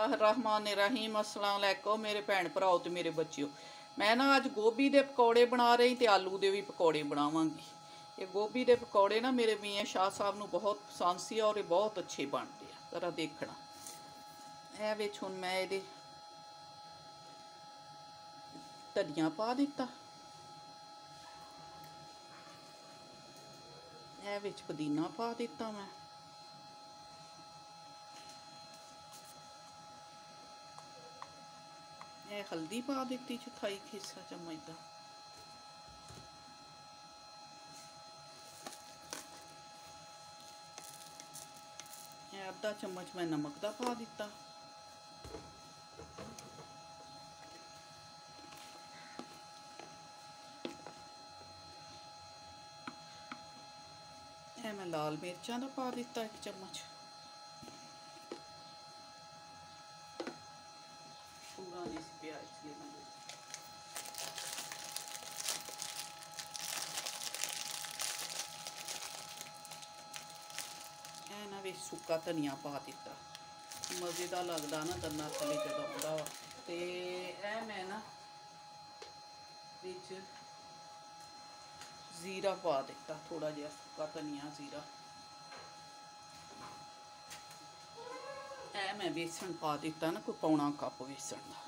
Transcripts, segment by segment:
बिस्मिल्लाहिर्रहमानिर्रहीम। अस्सलाम वालेकुम मेरे भैन भराओ तो मेरे बच्चिओ। मैं ना अज गोभी के पकौड़े बना रही तो आलू के भी पकौड़े बनावांगी। ये गोभी के पकौड़े ना मेरे मियाँ शाह साहब नूं बहुत पसंद सी और ये बहुत अच्छे बनते हैं। जरा देखना ए विच हुण मैं ये धनिया पा दिता, ए विच पुदीना पा दिता, मैं ये हल्दी पा दी चौथाई हिस्सा चम्मच का, आधा चम्मच मैं नमक का पा दिता, ये मैं लाल मिर्चां का पा दिता 1 चम्मच, पूरा नहीं पिया इसलिए मैं ना भी सुक्का धनिया पा दिता। मज़ेदार लगता ना दन्ना थले जब आता वा। तो यह मैं ना विच जीरा पा दिता, थोड़ा जिहा सुक्का धनिया जीरा। यह मैं बेसन पा दिता ना, कोई पौना कप बेसन का।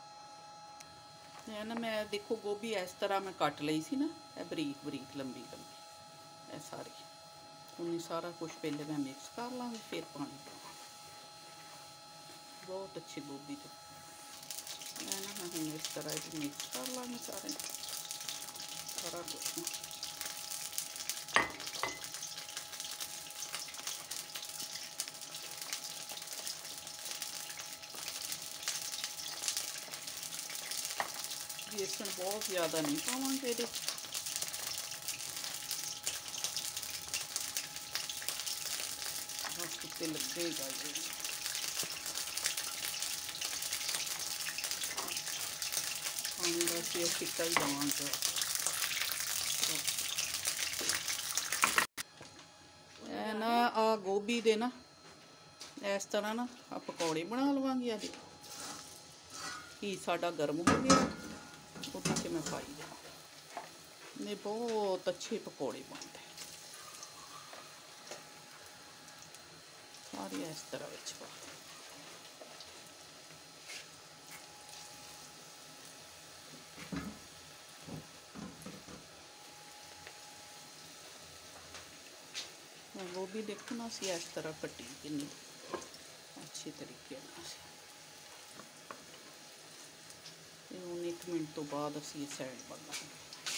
ना मैं देखो गोभी इस तरह मैं कट ली सी ना, बरीक बरीक लंबी लंबी ये सारी। उन्हें सारा कुछ पहले मैं मिक्स कर लाँगी, फिर पानी पाऊँगी। बहुत अच्छी गोभी तो मैं ना हम इस तरह मिक्स कर लाँगी सारा कुछ। बेसन बहुत ज़्यादा नहीं पावांगे ये, बस उत्ते लगेगा ये। पानी वैसे फिक्का ही देवांगे। ना आ गोभी दे ना इस तरह ना आ पकौड़े बना लवांगी। अज घी साडा गर्म हो गया, उसे मैं पाई जाना। ये बहुत अच्छे पकौड़े बनते सारे इस तरह विच पा। गोभी देखो ना सी इस तरह कटी कितनी अच्छे तरीके से। हूँ 1 मिनट तो बाद असी ये साइड बदलांगे।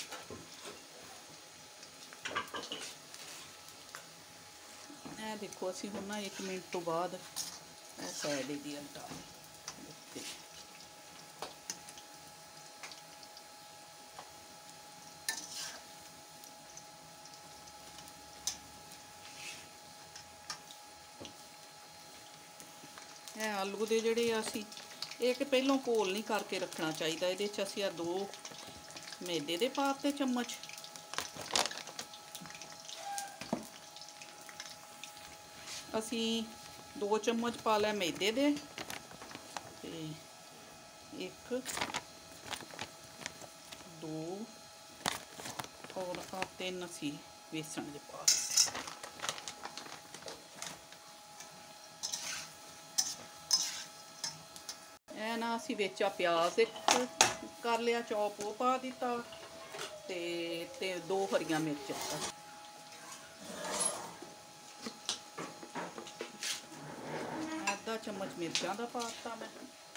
ए देखो असी हूँ ना 1 मिनट तो बाद साइड ही हटा दिते। आलू के जोड़े असी एक पहलों घोल नहीं करके रखना चाहिए। ये असी 2 मैदे दे पाते चम्मच, असी 2 चम्मच पा लिया मैदे दे, 1 2 और 3 असी बेसन के पा। ना असी विच प्याज एक कर लिया चॉप, वो पा दिता, ते 2 हरियां मिर्चां, आधा चम्मच मिर्चां का पाता मैं,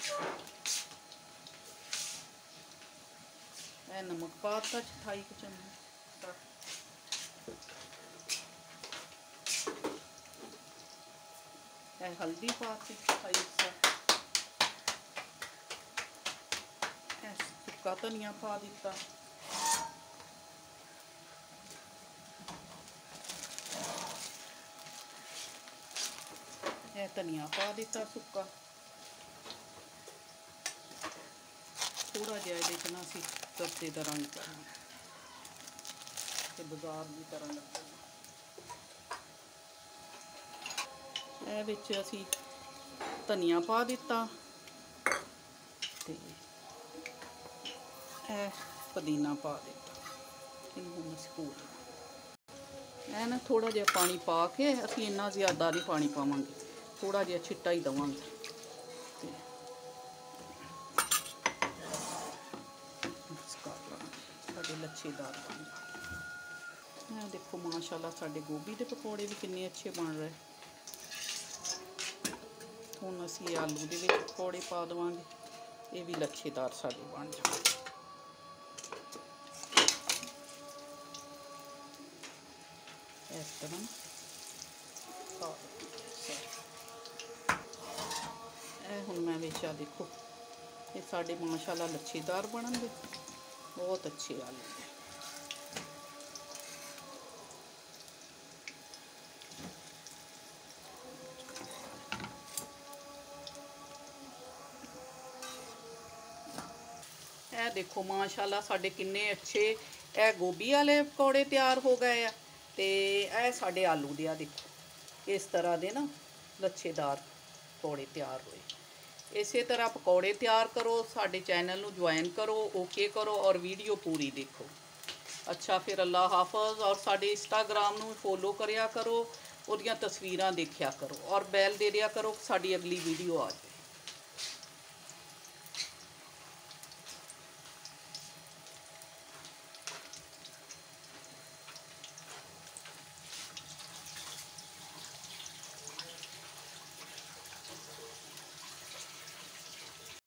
नमक पाता 1/4 चम्मच, हल्दी पाती 1/4 हिस्सा, सुक्का धनिया पा दिता, धनिया पा दिता सुक्का। थोड़ा जिहा ये ना असी तड़के का रंग करना, बाजार की तरह लगेगा। विच असी धनिया पा दिता ते पुदीना पा दिता। इन्हूं सकूल मैं ना थोड़ा जिहा पानी पा के, असीं इन्ना ज़्यादा नहीं पानी पावांगे, थोड़ा जिहा छिट्टा ही देवांगे। साडे लच्छेदार बन जाए। देखो माशाल्लाह साडे गोभी के पकौड़े भी कितने अच्छे बन रहे। हुण असीं आलू दे विच पकौड़े पा देवांगे, ये भी लच्छेदार साडे बन जाए। इस तरह हुण मैं विच आ देखो, ये साडे माशाल्लाह लच्छेदार बनणगे, बहुत अच्छे आलू। ए देखो माशाल्लाह साडे किन्ने अच्छे ए गोभी वाले पकौड़े तैयार हो गए आ ते ए साडे आलू दे। देखो इस तरह दे ना लच्छेदार पकौड़े तैयार होए। इसे तरह पकौड़े तैयार करो, साडे चैनल नूं ज्वाइन करो, ओके करो और वीडियो पूरी देखो। अच्छा फिर अल्लाह हाफिज़। और साडे इंस्टाग्राम नूं फॉलो करिया करो, उहदियां तस्वीरां देखिया करो और बैल दे दिया करो, साडी अगली वीडियो आ जाए।